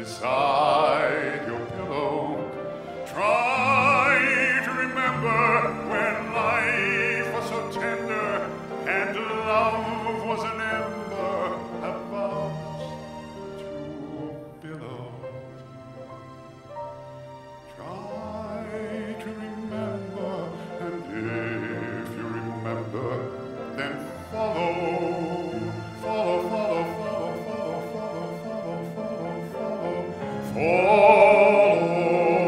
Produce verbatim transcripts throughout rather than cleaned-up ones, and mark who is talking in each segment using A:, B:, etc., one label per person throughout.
A: beside your pillow. Try to remember when life was so tender and love was an ember about to billow. Try to remember, and if you remember, then follow, follow, follow, follow, follow, follow, follow, follow, follow, follow.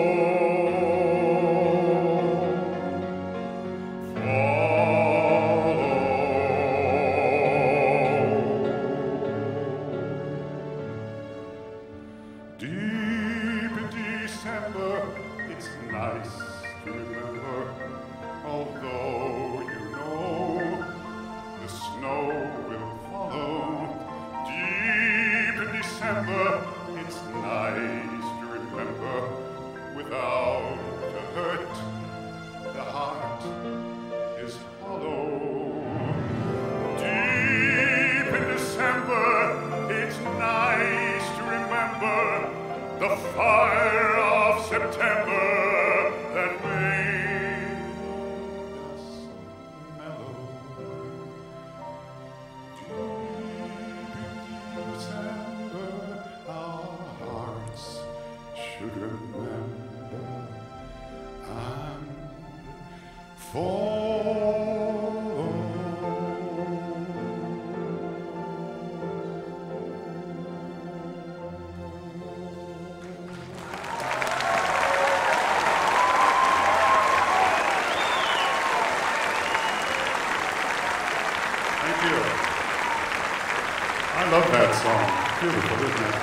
A: The fire of September that made us mellow. Deep in December, our hearts should remember and follow. I love that song. Beautiful, isn't it?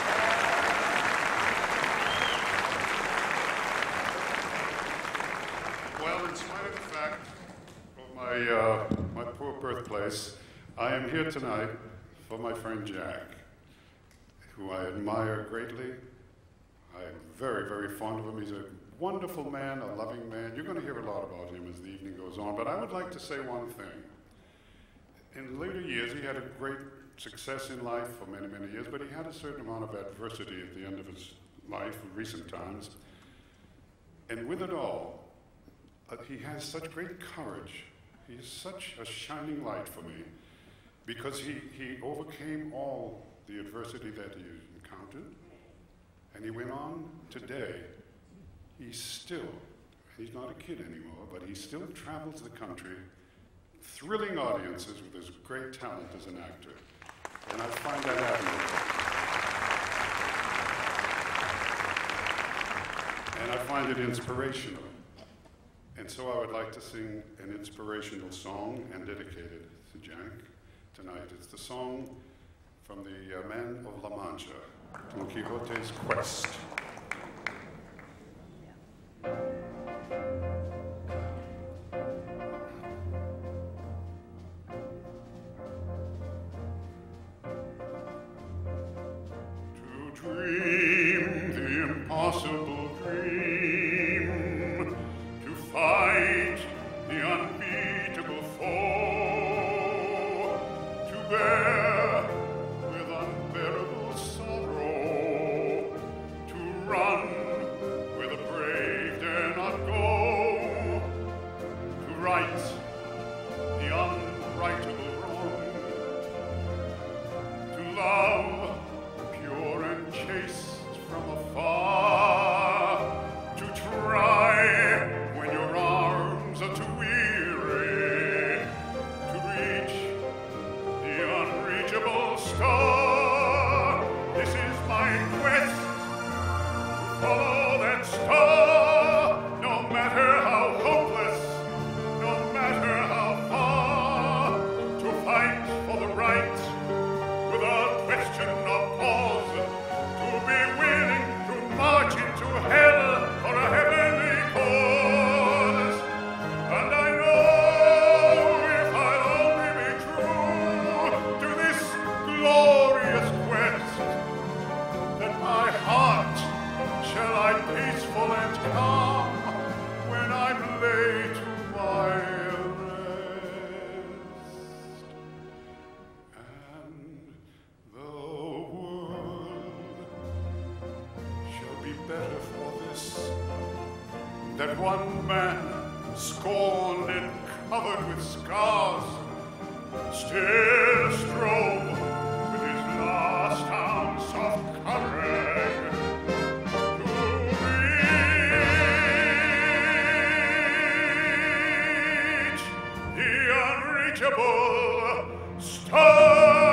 A: Well, in spite of the fact of my, uh, my poor birthplace, I am here tonight for my friend Jack, who I admire greatly. I am very, very fond of him. He's a wonderful man, a loving man. You're going to hear a lot about him as the evening goes on, but I would like to say one thing. In later years, he had a great success in life for many, many years, but he had a certain amount of adversity at the end of his life in recent times. And with it all, uh, he has such great courage. He is such a shining light for me because he, he overcame all the adversity that he encountered, and he went on today. He's still, he's not a kid anymore, but he still travels the country, thrilling audiences with his great talent as an actor. And I find that admirable. And I find it inspirational. And so I would like to sing an inspirational song and dedicate it to Jack tonight. It's the song from the uh, Man of La Mancha, Don Quixote's Quest. Dream the impossible dream, to fight the unbeatable foe, to bear with unbearable sorrow, to run where the brave dare not go, to right the unrightable wrong, to love chaste from afar, to try when your arms are too weary, to reach the unreachable star. This is my quest, to follow that star, no matter how hopeless, no matter how far, to fight for the right without question or pause. Be willing to march into hell for a heavenly cause. And I know if I'll only be true to this glorious quest, that my heart shall lie peaceful and calm when I'm laid to my rest. And the world that one man, scorned and covered with scars, still strove with his last ounce of courage to reach the unreachable star.